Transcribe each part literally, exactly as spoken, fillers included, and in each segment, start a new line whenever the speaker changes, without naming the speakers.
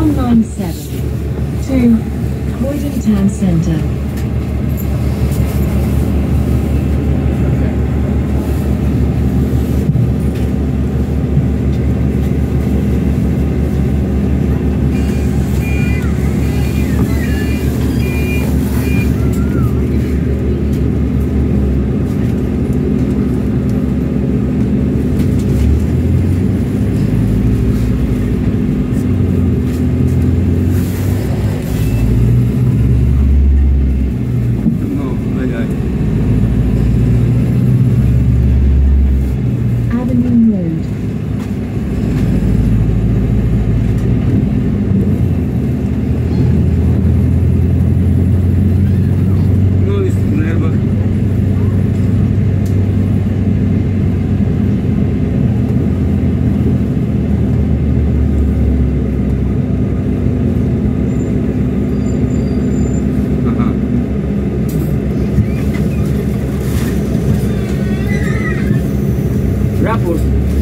one nine seven to Croydon Town Centre.
Raport.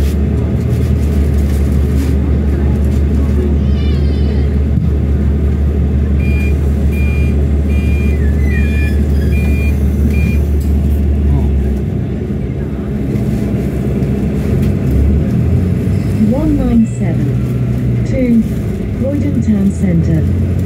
one nine seven to Croydon Town Centre.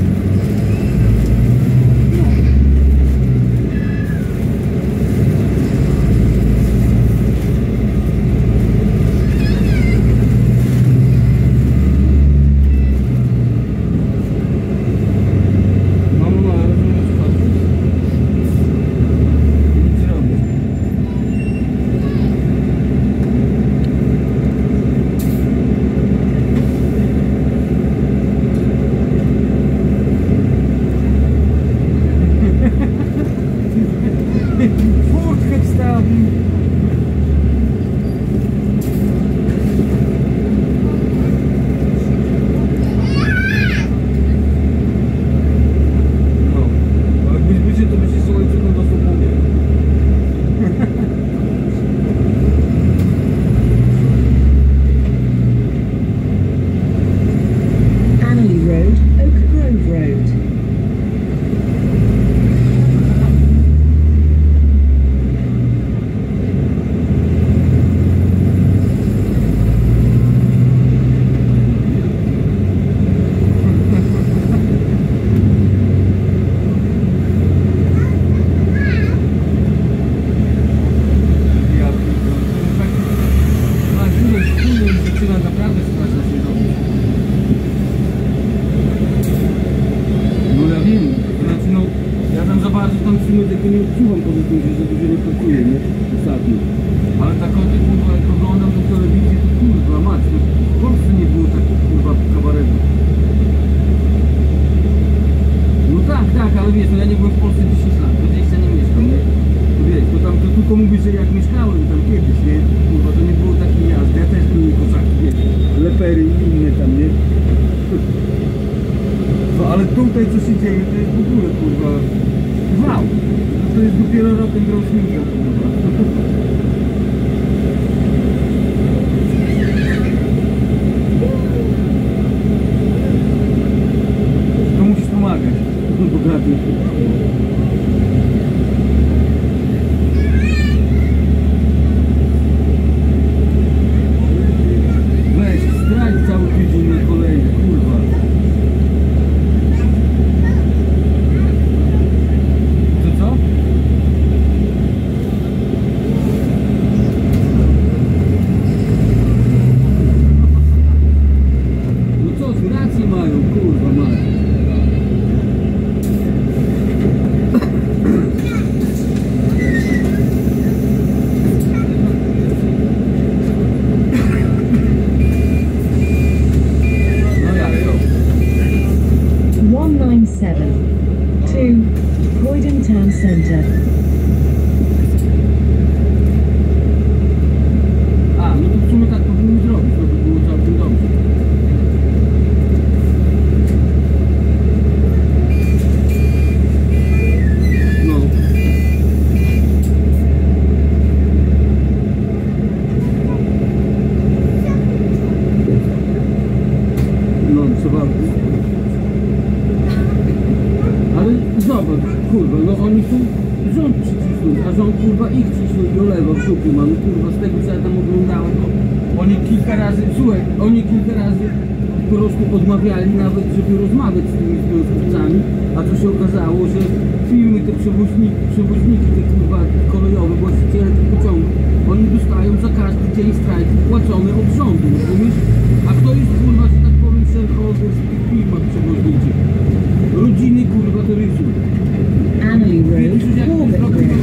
Tylko nie odczuwam poza tym, że za dużo nie pracuję, nie? Ostatnio. Ale tak od kurwa, jak oglądam na telewizji, to kurwa mać, to w Polsce nie było takich kurwa kabaretów. No tak, tak, ale wiesz, no ja nie byłem w Polsce dziesięć lat, dwadzieścia nie mieszkam, nie? To wiesz, to tam to tylko mówisz, że jak mieszkałem tam kiedyś, nie? Kurwa, to nie było takiej jazdy, ja też byłem koszaki, wiesz, lepery Duma, no kurwa, z tego co ja tam oglądałem, to oni kilka razy, słuchaj, oni kilka razy po prostu odmawiali nawet, żeby rozmawiać z tymi związkowcami, a co się okazało, że firmy, te przewoźniki, przewoźniki te kurwa kolejowe, właściciele tych pociągów, oni dostają za każdy dzień strajku płacone od rządu, rozumiesz? A kto jest kurwa, że tak powiem, shareholder w tych firmach przewoźniczych? Rodziny kurwa turystów.
Annerley Road, Corbett Road.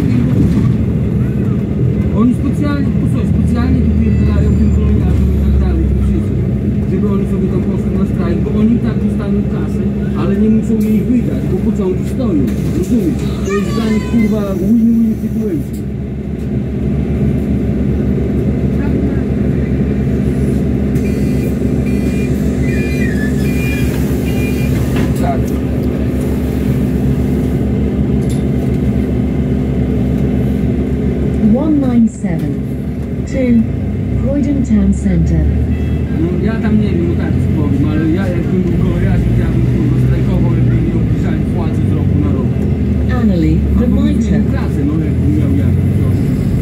Oni specjalnie, posłuchaj, specjalnie wypierdalają tym kolejarzom i tak dalej, tym wszystkim, żeby oni sobie tam poszli na strajk, bo oni i tak dostaną kasę, ale nie muszą jej wydać, bo pociągi stoją, rozumiesz? To jest dla nich kurwa win-win sytuacja. Tak.
one nine seven two Croydon Town Centre.
No, ja tam nie wiem, no tak ci powiem, ale ja jakbym był kolejarzem, ja bym kurwa strajkował, jakby nie obniżali płacy z roku na rok.
Annerley, the
Albo
Mitre.
zmienił pracę, no jakbym miał jakiś coś.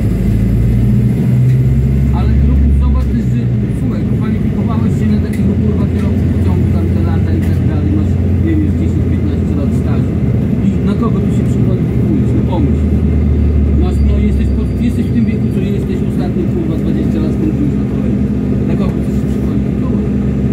Ale Ruchu, zobacz też, że słuchaj, kwalifikowałeś się na takiego kurwa kierowcę pociągu tam te lata i tak dalej, masz, nie wiem, dziesięć piętnaście lat stażu. I na kogo ty się przekwalifikujesz? No pomyśl. Masz, no jesteś, po, jesteś w tym wieku, co jesteś ostatnie kurwa dwadzieścia lat spędziłeś na kolei. Na kogo chcesz się przekwalifikować?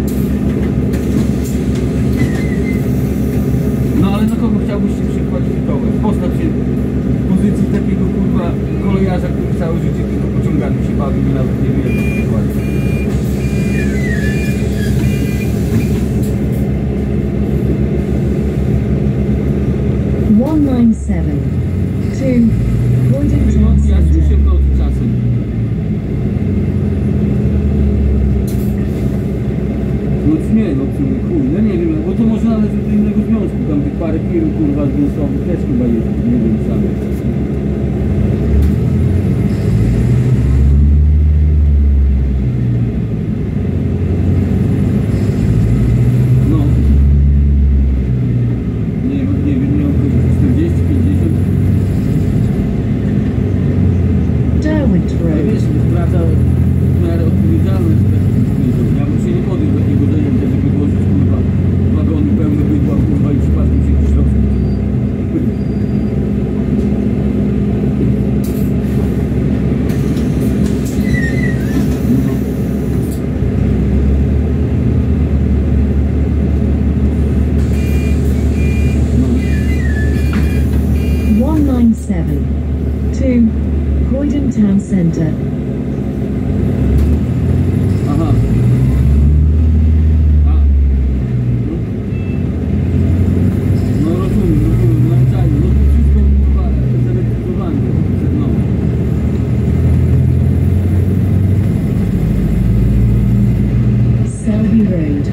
No ale na kogo chciałbyś się przekwalifikować? Postaw się w pozycji takiego kurwa kolejarza, który całe życie tylko pociągami się bawił i nawet nie wie jak to przykładać.
one nine seven two Croydon
No,
Town
ja słyszę
Centre.
w nocy czasem. No nie, no chuj, ja nie wiem, bo to może należy do innego związku, tam tych parę firm kurwa związkowych też chyba jest, nie wiem sam. No. Nie wiem, nie wiem, nie wiem, czterdzieści, pięćdziesiąt.
Derwent
Ale
Road.
wiesz, praca w miarę odpowiedzialność. Ja bym się nie podjął takiego zajęcia, żeby włożyć kurwa wagony pełne bydła kurwa i przypadkiem się gdzieś rozbić.
one nine seven two Croydon Town Centre.
Aha. A. No rozumiem, rozumiem, nauczanie. No to wszystko kurwa zelektryzowane. No.
Selby Road.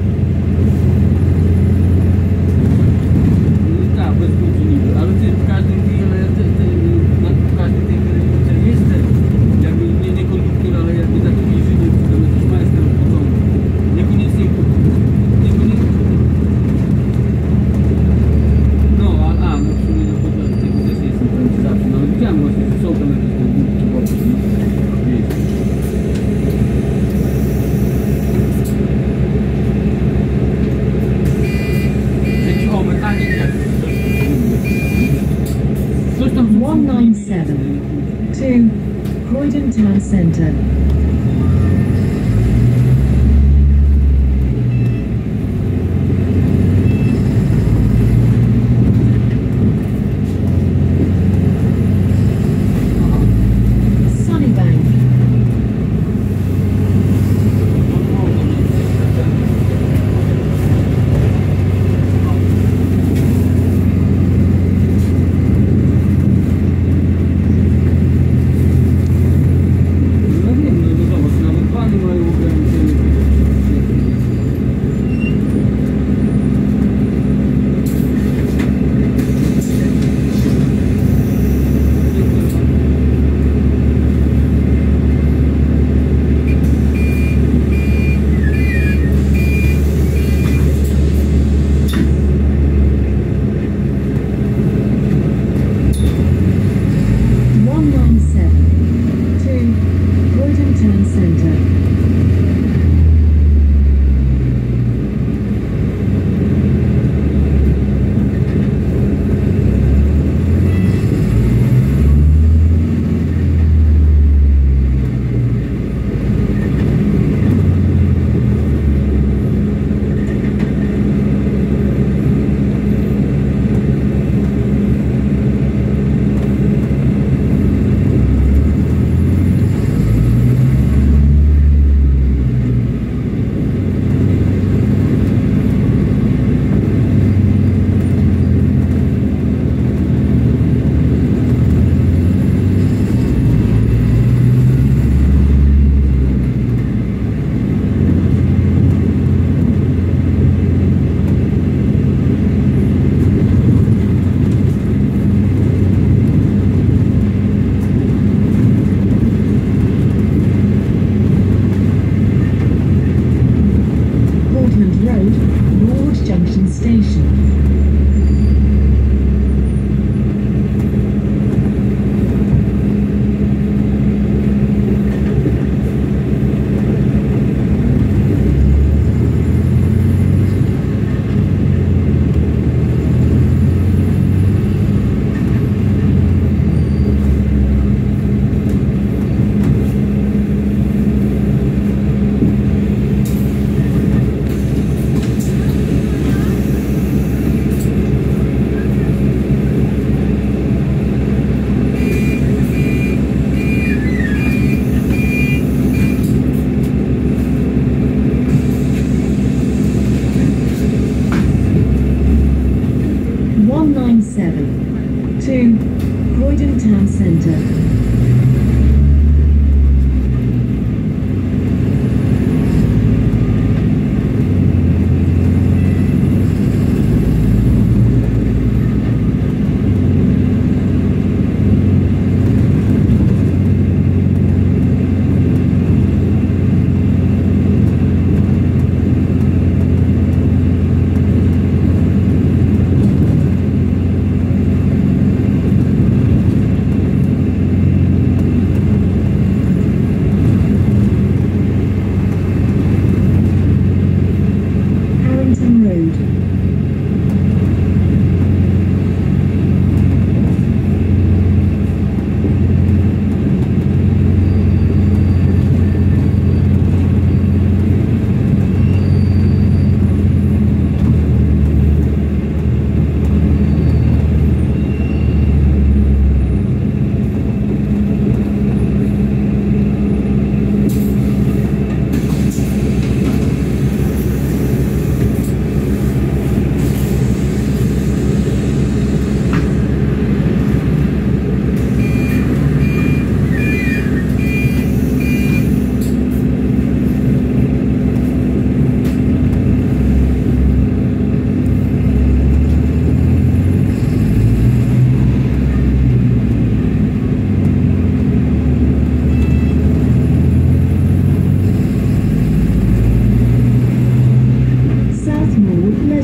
No tak, bez ludzi niby, ale ty w każdym wiele, te, te, na w każdej tej granicy jest ten, jakby nie, nie konduktor, ale jakby taki inżynier, czy tam jakiś majster od początku. Niekoniecznie, niekoniecznie. No, a, a, no w sumie no to tak, tego też nie jestem pewien czy zawsze, no ale widziałem właśnie, że są tam jakieś konduktory, chłopcy, no, wiesz. Jakiś o mechanik jakiś, coś, coś tam z
one nine seven two Croydon Town Centre. Sunnybank.
No wiem, no, no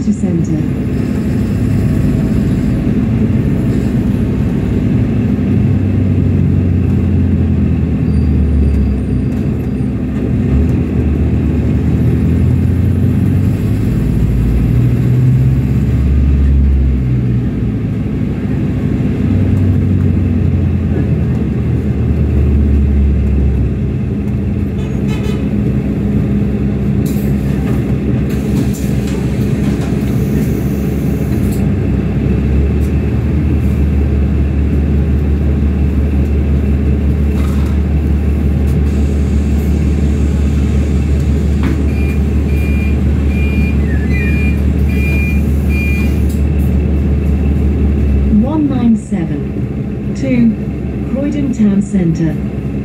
city centre. one nine seven to Croydon Town Centre.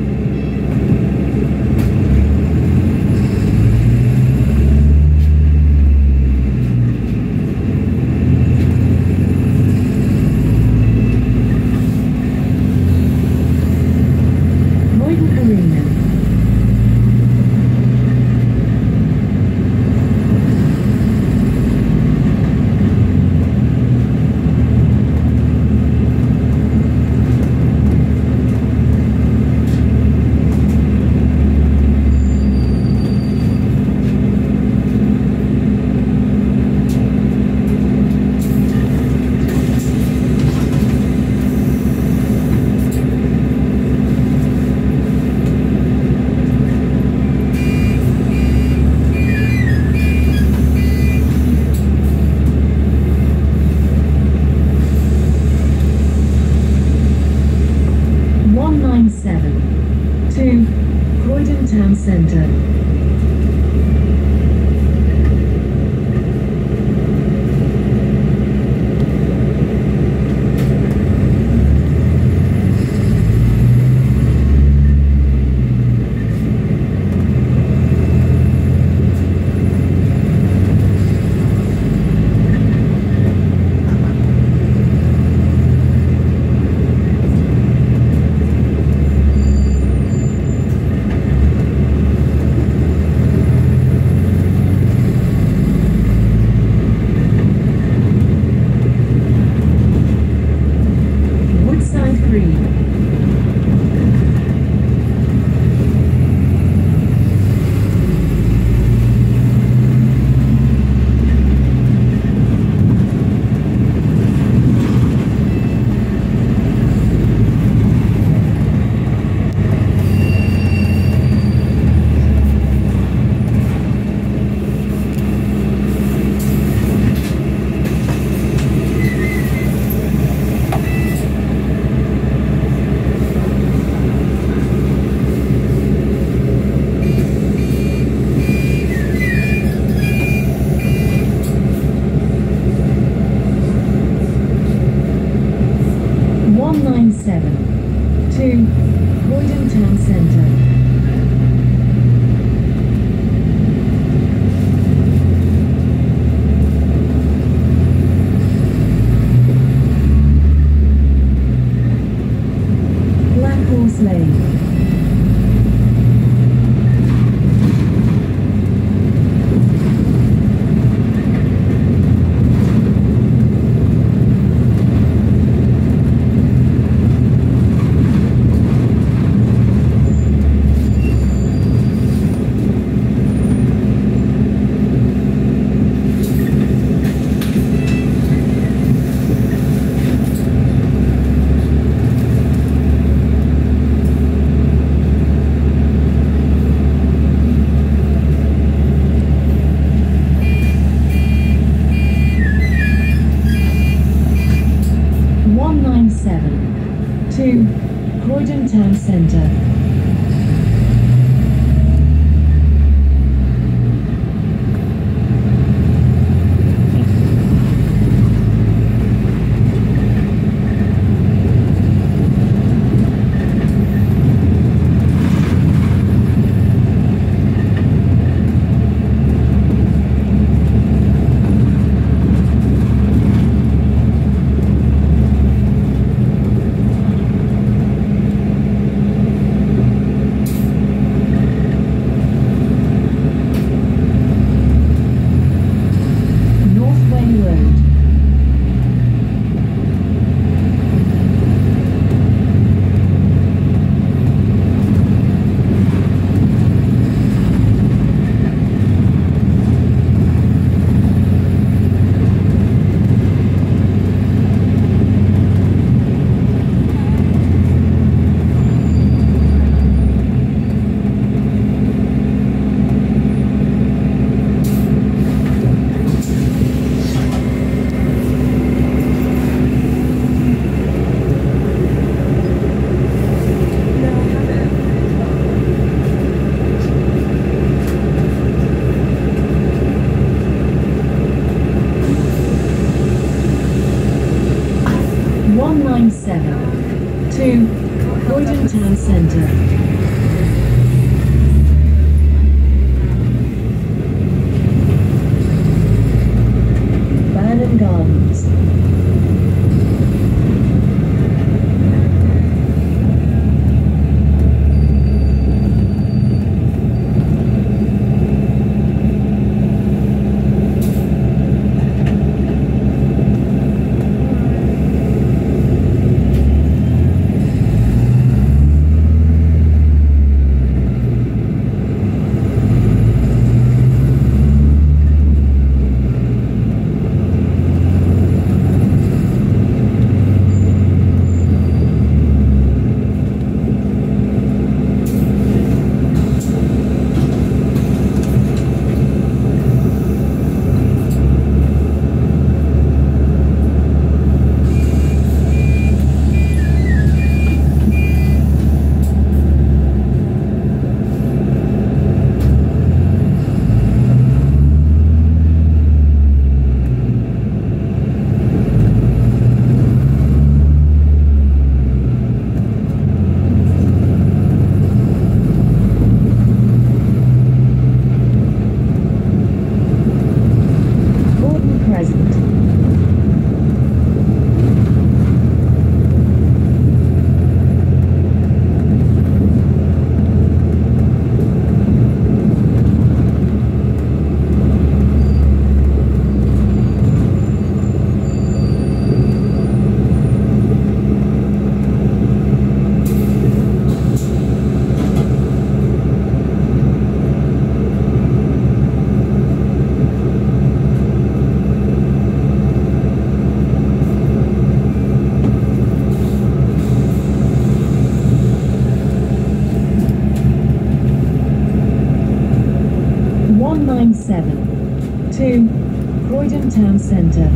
Croydon Arena. one nine seven to Croydon Town Centre. Centre. Burnham Gardens. one nine seven to Croydon Town Centre.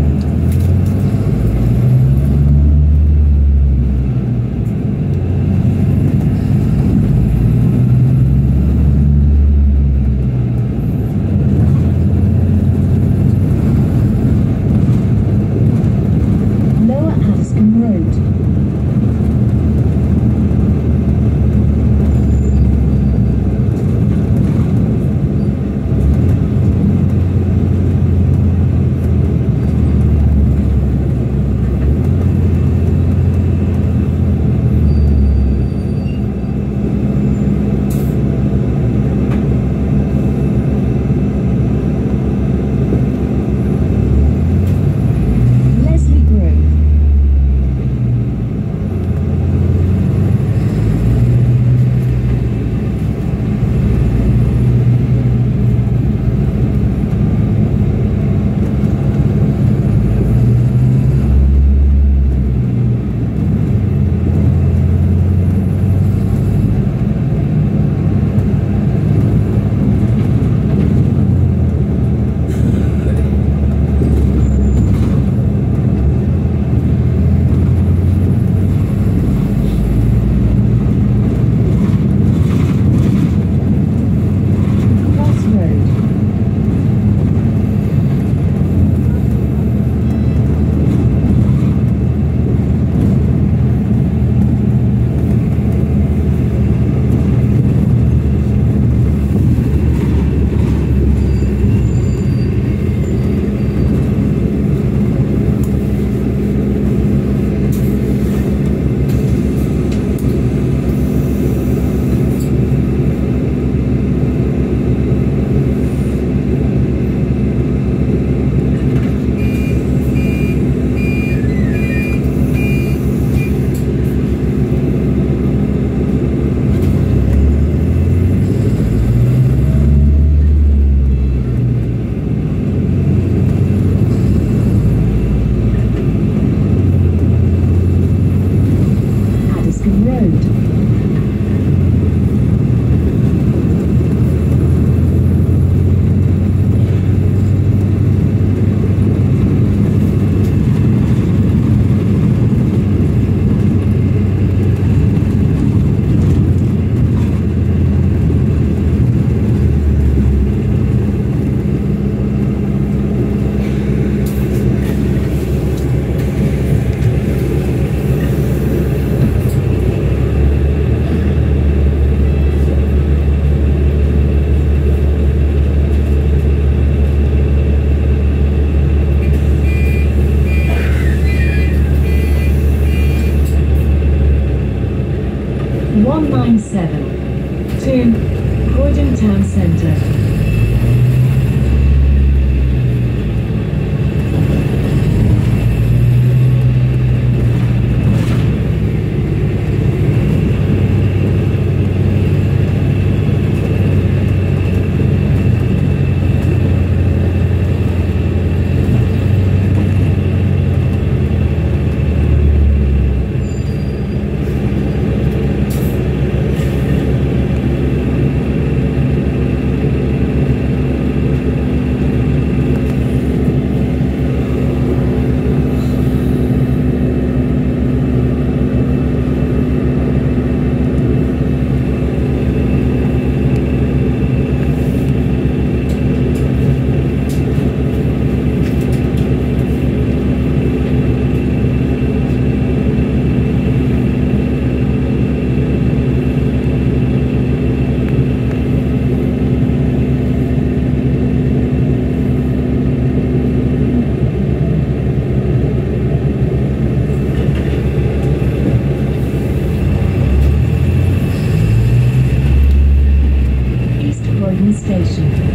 Lower Addiscombe Road. one nine seven to Croydon Town Centre. Station.